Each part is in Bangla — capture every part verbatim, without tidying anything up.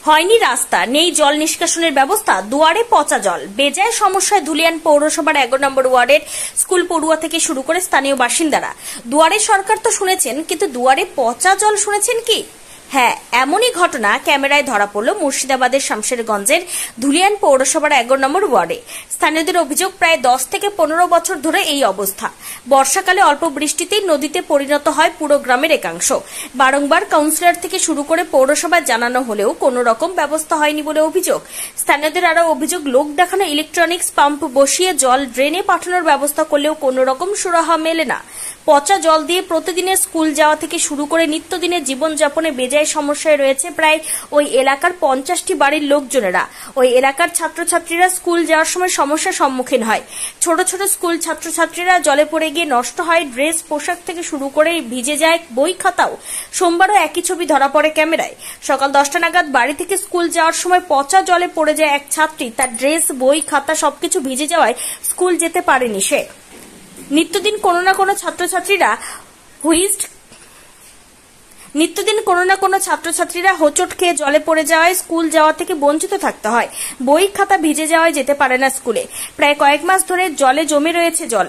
হয়নি রাস্তা, নেই জল নিষ্কাশনের ব্যবস্থা, দুয়ারে পচা জল। বেজায় সমস্যায় ধুলিয়ান পৌরসভার এগারো নম্বর ওয়ার্ডের স্কুল পড়ুয়া থেকে শুরু করে স্থানীয় বাসিন্দারা। দুয়ারে সরকার তো শুনেছেন, কিন্তু দুয়ারে পচা জল শুনেছেন কি? হ্যাঁ, এমনই ঘটনা ক্যামেরায় ধরা পড়ল মুর্শিদাবাদের শামশেরগঞ্জের ধুলিয়ান পৌরসভার এগারো নম্বর ওয়ার্ডে। স্থানীয়দের অভিযোগ, প্রায় দশ থেকে পনেরো বছর ধরে এই অবস্থা। বর্ষাকালে অল্প বৃষ্টিতেই নদীতে পরিণত হয় পুরো গ্রামের একাংশ। বারংবার কাউন্সিলর থেকে শুরু করে পৌরসভায় জানানো হলেও কোনো রকম ব্যবস্থা হয়নি বলে অভিযোগ। স্থানীয়দের আরও অভিযোগ, লোক দেখানো ইলেকট্রনিক্স পাম্প বসিয়ে জল ড্রেনে পাঠানোর ব্যবস্থা করলেও কোনো রকম সুরাহা মেলে না। পচা জল দিয়ে প্রতিদিনের স্কুল যাওয়া থেকে শুরু করে নিত্যদিনের জীবনযাপনে বেজায় সমস্যায় রয়েছে প্রায় ওই এলাকার পঞ্চাশটি বাড়ির লোকজনেরা। ওই এলাকার ছাত্রছাত্রীরা স্কুল যাওয়ার সময় সমস্যার সম্মুখীন হয়। ছোট ছোট স্কুল ছাত্রছাত্রীরা জলে পড়ে গিয়ে নষ্ট হয় ড্রেস, পোশাক থেকে শুরু করে ভিজে যায় বই খাতাও। সোমবারও একই ছবি ধরা পড়ে ক্যামেরায়। সকাল দশটা নাগাদ বাড়ি থেকে স্কুল যাওয়ার সময় পচা জলে পড়ে যায় এক ছাত্রী। তার ড্রেস, বই খাতা সবকিছু ভিজে যাওয়ায় স্কুল যেতে পারেনি সে। নিত্যদিন কোনো না কোনো ছাত্রছাত্রীরা হুইস্ট নিত্যদিন কোনো না কোনো ছাত্রছাত্রীরা হোঁচট খেয়ে জলে পড়ে যাওয়ায় স্কুল যাওয়া থেকে বঞ্চিত থাকতে হয়। বই খাতা ভিজে যাওয়ায় যেতে পারে না স্কুলে। প্রায় কয়েক মাস ধরে জলে জমে রয়েছে জল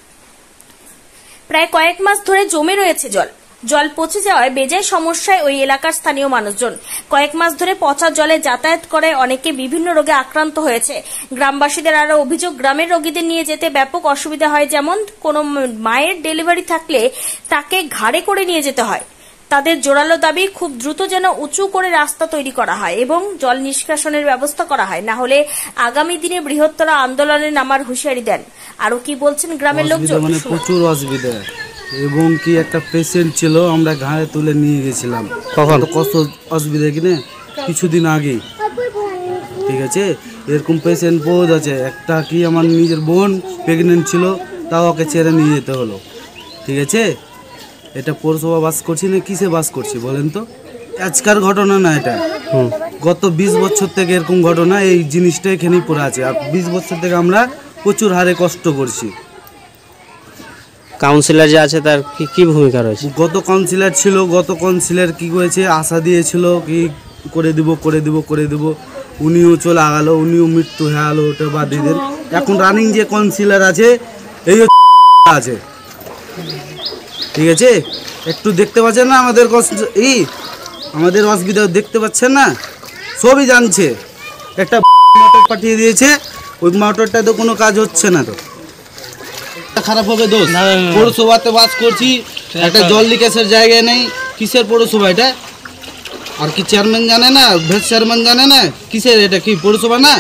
প্রায় কয়েক মাস ধরে জমে রয়েছে জল জল পচে যাওয়ায় বেজায় সমস্যায় ওই এলাকার স্থানীয় মানুষজন। কয়েক মাস ধরে পচা জলে যাতায়াত করে অনেকে বিভিন্ন রোগে আক্রান্ত হয়েছে। গ্রামবাসীদের আরো অভিযোগ, গ্রামের রোগীদের নিয়ে যেতে ব্যাপক অসুবিধা হয়। যেমন কোনো মায়ের ডেলিভারি থাকলে তাকে ঘাড়ে করে নিয়ে যেতে হয়। তাদের জোরালো দাবি, খুব দ্রুত যেন উঁচু করে রাস্তা তৈরি করা হয় এবং জল নিষ্কাশনের ব্যবস্থা করা হয়, না হলে আগামী দিনে বৃহত্তর আন্দোলনে নামার হুঁশিয়ারি দেন। আরো কি বলছেন গ্রামের লোকজন? মানে প্রচুর অসুবিধা, এবং কি একটা পেশেন্ট ছিল, আমরা ঘাড়ে তুলে নিয়ে গেছিলাম। কখন কত অসুবিধা কিনা কিছুদিন আগেই, ঠিক আছে। এরকম পেশেন্ট বহুত আছে। একটা কি আমার নিজের বোন প্রেগনেন্ট ছিল, তাও ওকে ছেড়ে নিয়ে যেতে হলো, ঠিক আছে। এটা পৌরসভা বাস করছি না কিসে বাস করছি বলেন তো? আজকার ঘটনা না, এটা গত বিশ বছর থেকে এরকম ঘটনা। এই জিনিসটা এখানেই পড়ে আছে। আর বিশ বছর থেকে আমরা প্রচুর হারে কষ্ট করছি। কাউন্সিলর যে আছে তার কি কি ভূমিকা রয়েছে? গত কাউন্সিলর ছিল, গত কাউন্সিলর কি করেছে, আশা দিয়েছিল কি করে দিব করে দিব করে দিব উনিও চলে গেল, উনিও মৃত্যু হয়ে গেল, ওটা বাদ দিয়ে দেন। এখন রানিং যে কাউন্সিলর আছে এই আছে, ঠিক আছে। একটু দেখতে পাচ্ছেন না আমাদের কষ্ট, এই আমাদের অসুবিধা দেখতে পাচ্ছেন না, সবই জানছে। একটা মোটর পাঠিয়ে দিয়েছে, ওই মোটরটা তো কোনো কাজ হচ্ছে না, তো খারাপ হবে দোষ। পৌরসভাতে বাস করছি, একটা জল নিকাশের জায়গা নেই। কিসের পৌরসভা এটা? আর কি চেয়ারম্যান জানে না, ভাইস চেয়ারম্যান জানে না কিসের? এটা কি পৌরসভা না?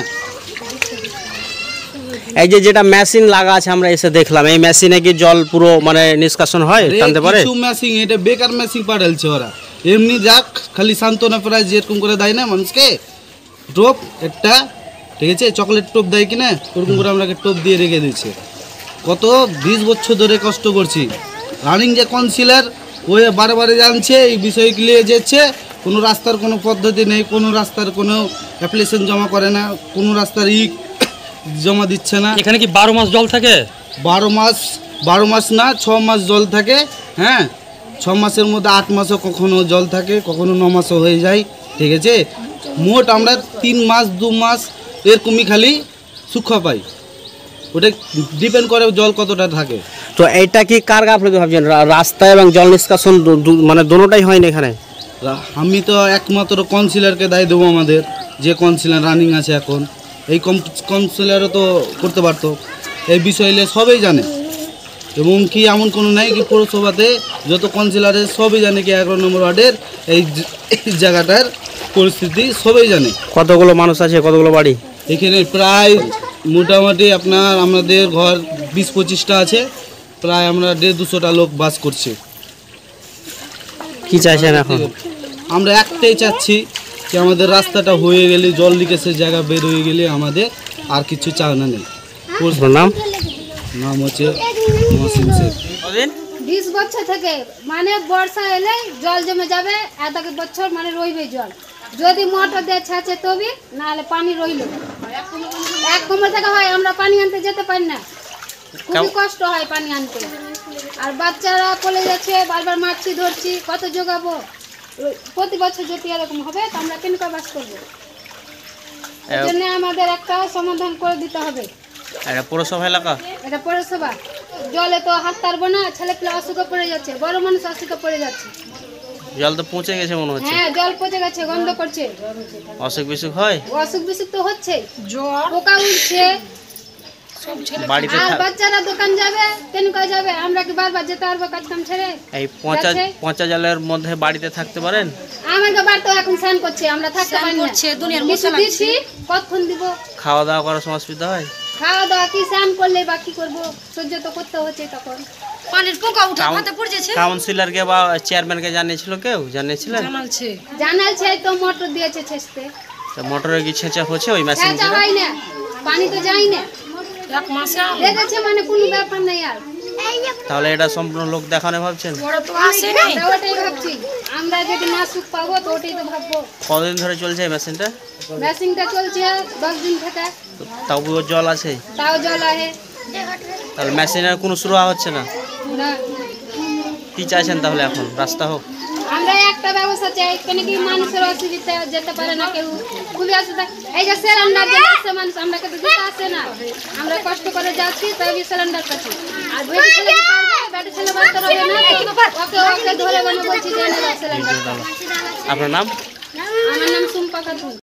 এই যে যেটা মেশিন লাগা আছে আমরা এসে দেখলাম, এই মেশিনে কি জল পুরো মানে নিষ্কাশন হয় টানতে পারে? কিছু মেশিন, এটা বেকার মেশিন পাঠালছে ওরা। এমনি যাক, খালি সান্ত্বনা প্রাইজ যেরকম করে দেয় না মানুষকে, টোপ একটা, ঠিক আছে, চকলেট টোপ দেয় কিনা, ওরকম করে আমরাকে টোপ দিয়ে রেখে দিচ্ছে। কত বিশ বছর ধরে কষ্ট করছি। রানিং যে কাউন্সিলর ওই বারে বারে জানছে, এই বিষয়গুলি নিয়ে যাচ্ছে। কোনো রাস্তার কোনো পদ্ধতি নেই, কোনো রাস্তার কোনো অ্যাপ্লিকেশন জমা করে না, কোনো রাস্তার ই জমা দিচ্ছে না। এখানে কি বারো মাস জল থাকে? বারো মাস বারো মাস না, ছ মাস জল থাকে। হ্যাঁ, ছ মাসের মধ্যে আট মাসও কখনো জল থাকে, কখনো ন মাসও হয়ে যায়, ঠিক আছে। মোট আমরা তিন মাস দু মাস এরকমই খালি সুখা পাই। ওটা ডিপেন্ড করে জল কতটা থাকে। তো এইটা কি কার গাফলতি ভাবছেন? রাস্তা এবং জল নিষ্কাশন মানে দুটোটাই হয়নি এখানে? আমি তো একমাত্র কাউন্সিলরকে দায় দেবো, আমাদের যে কাউন্সিলর রানিং আছে এখন। এই কাউন্সিলরও তো করতে পারতো। এই বিষয়ে সবাই জানে, এবং কি এমন কোনো নাই কি পৌরসভাতে যত কাউন্সিলর সবই জানে কি এগারো নম্বর ওয়ার্ডের এই জায়গাটার পরিস্থিতি সবাই জানে। কতগুলো মানুষ আছে, কতগুলো বাড়ি এখানে? প্রায় মোটামুটি আপনার আমাদের ঘর বিশ পঁচিশটা আছে, প্রায় আমরা দেড় দুশোটা লোক বাস করছি। কি চাইছেন এখন? আমরা একটাই চাচ্ছি কি আমাদের রাস্তাটা হয়ে গেলে, জল নিকাশের জায়গা বের হয়ে গেলে আমাদের আর কিছু চাওনা নেই। নাম নাম হচ্ছে মহসিন শেখ। বিশ বছর থেকে মানে বর্ষা এলে জল জমে যাবে, এত বছর মানে রইবে জল। যদি মোটর দিয়ে ছাঁচে তবে, নাহলে পানি রইল এক কোমর থেকে হয়। আমরা পানি আনতে যেতে পারি না, খুবই কষ্ট হয় পানি আনতে। আর বাচ্চারা পড়ে যাচ্ছে, বারবার মারছি ধরছি, কত জোগাবো? প্রতি বছর যদি এরকম হবে তো আমরা কেন করে বাস করবো? এর জন্য আমাদের একটা সমাধান করে দিতে হবে। এটা পৌরসভা এলাকা, এটা পৌরসভা। জলে তো হাত পারবো না, ছেলেপিলে অসুখে পড়ে যাচ্ছে, বড় মানুষ অসুখে পড়ে যাচ্ছে। জল তো পৌঁছে গেছে মনে হচ্ছে। হ্যাঁ, জল পচে গেছে, গন্ধ করছে, অসুখ বিসুখ হয়, অসুখ বিসুখ তো হচ্ছে, পোকা উঠছে। বাড়িতে আর থাক- বাচ্চারা দোকান যাবে, কেন করে যাবে? আমরা কি বারবার যেতে পারবো কাজ কাম ছেড়ে? এই পচা যাচ্ছে। পচা জলের মধ্যে বাড়িতে থাকতে পারেন? আমাকে বার তো এখন স্নান করছে, আমরা থাকতে পারি না। কিছু দিচ্ছি, কতক্ষণ দিব? খাওয়া দাওয়া করার সময় অসুবিধা হয়? খাওয়া দাওয়া কি স্নান করলে বা কি করবো? সহ্য তো করতে হচ্ছে তখন। পানির পোকা উঠে মাথা পড়ে যাচ্ছে। কাউন্সিলরকে বা চেয়ারম্যানকে জানিয়েছিল কেউ? জানিয়েছিলেন? জানালছে জানালছে তো মোটর দিয়েছে ছেঁচতে। তা মোটরে কি ছেঁচা হচ্ছে ওই মেশিন ছেঁচা হয় না, পানি তো যায় না। এক মাসে দেখেছে মানে কোনো ব্যাপার নেই আর। তাহলে এটা সম্পূর্ণ লোক দেখানো ভাবছেন? বড় তো আসে নাই। আমরা ওটাই ভাবছি, আমরা যদি না সুখ পাবো তো ওটাই তো ভাববো। কতদিন ধরে চলছে এই মেশিনটা? মেশিনটা চলছে দশ দিন থেকে, তবুও জল আছে? তাও জল আহে তাহলে মেশিনের কোনো শুরু হচ্ছে না। না। কি চাইছেন তাহলে এখন? রাস্তা হোক? আমরা একটা ব্যবস্থা চাই, কেন কি মানুষের অসুবিধা যেতে পারে না কেউ, খুবই অসুবিধা। এই যে সিলিন্ডার যে আসছে মানুষ, আমরা কিন্তু দিতে আসে না, আমরা কষ্ট করে যাচ্ছি তবে সিলিন্ডার পাচ্ছি। আর বেটি ছেলে কি পারবে? বেটি ছেলে বাচ্চা রবে না, ওকে ওকে ধরে মানে বলছি যে সিলিন্ডার। আপনার নাম? আমার নাম সুম্পা খাতুন।